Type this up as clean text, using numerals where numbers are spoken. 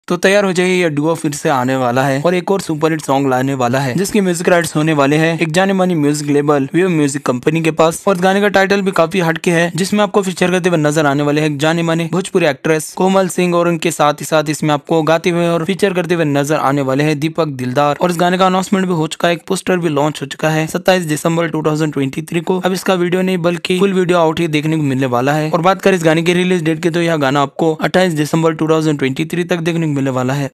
तो तैयार हो जाइए, यह डुओ फिर से आने वाला है और एक और सुपर हिट सॉन्ग लाने वाला है जिसकी म्यूजिक राइट्स होने वाले हैं एक जाने मानी music label Wave Music company के पास। और गाने का टाइटल भी काफी हटके है, जिसमें आपको फीचर करते हुए नजर आने वाले हैं जाने माने भोजपुरी एक्ट्रेस कोमल सिंह, और उनके साथ ही साथ इसमें आपको गाते हुए और फीचर करते हुए नजर आने वाले हैं दीपक दिलदार। और इस गाने का अनाउंसमेंट भी हो चुका है, एक पोस्टर भी लॉन्च हो चुका है 27 दिसंबर 2023 को। अब इसका वीडियो नहीं बल्कि फुल वीडियो आउट ही देखने को मिलने वाला है। और बात करें इस गाने की रिलीज डेट की, तो यह गाना आपको 28 दिसंबर 2023 तक देखने को मिलने वाला है।